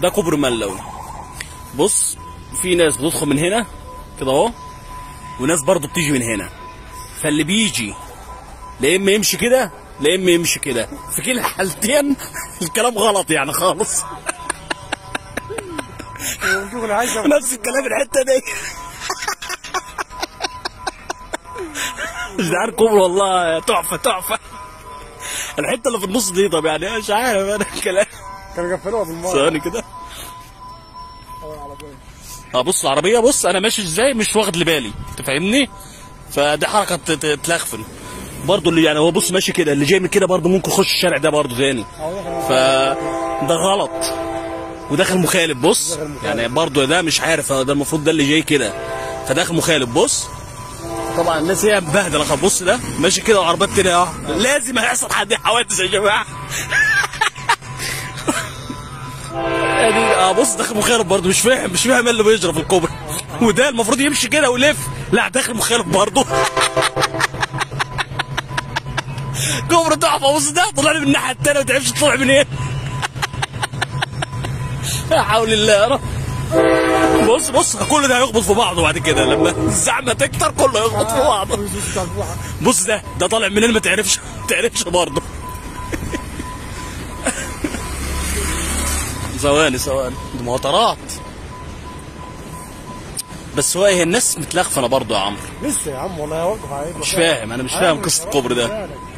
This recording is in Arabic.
ده كوبري ملوي. بص في ناس بتدخل من هنا كده اهو، وناس برضه بتيجي من هنا، فاللي بيجي لا اما يمشي كده لا اما يمشي كده، في كلا الحالتين الكلام غلط يعني خالص. نفس الكلام الحته دي. مش عارف كوبري والله تحفه تحفه. الحته اللي في النص دي طب يعني مش عارف انا الكلام. كانوا قفلوها بالمره. ثواني كده. بص العربيه، بص انا ماشي ازاي مش واخد لي بالي، انت فاهمني؟ فدي حركه تلخفن برضه. اللي يعني هو بص ماشي كده، اللي جاي من كده برضه ممكن يخش الشارع ده برضه تاني، فده غلط وداخل مخالف. بص يعني برضه ده مش عارف، ده المفروض ده اللي جاي كده، فداخل مخالف. بص طبعا الناس هي مبهدله. بص ده ماشي كده وعربيات تانية اهو، لازم هيحصل حوادث يا جماعه. يعني بص داخل مخالف برضه، مش فاهم اللي بيجرى في الكوبري. وده المفروض يمشي كده ويلف، لا داخل مخالف برضه. كوبري تحفه. بص ده طلع لي من الناحيه الثانيه ما تعرفش تطلع من ايه. لا حول الله يا رب. بص كل ده هيخبط في بعضه بعد كده، لما الزحمه تكتر كله هيخبط في بعضه. بص ده طالع منين ما تعرفش برضه. ثواني دي مطارات. بس هو ايه الناس متلخفنه برضه يا عمرو. لسه يا عم والله واقف على مش فاهم، انا مش فاهم قصه الكوبري ده.